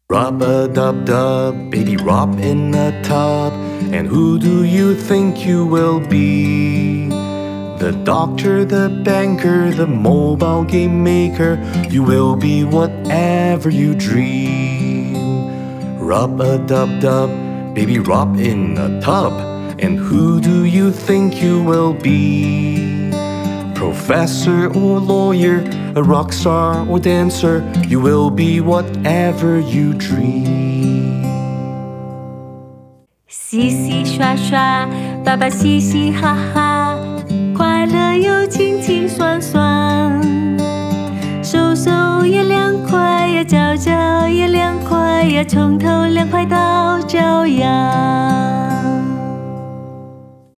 Rub-a-dub-dub, baby, rob in a tub. And who do you think you will be? The doctor, the banker, the mobile game maker. You will be whatever you dream. Rub-a-dub-dub, baby, rob in a tub. And who do you think you will be? Professor or lawyer, a rock star or dancer. You will be whatever you dream. 洗洗刷刷，爸爸嘻嘻哈哈，快乐又清清爽爽，手手也凉快呀，脚脚也凉快呀，从头凉快到脚丫。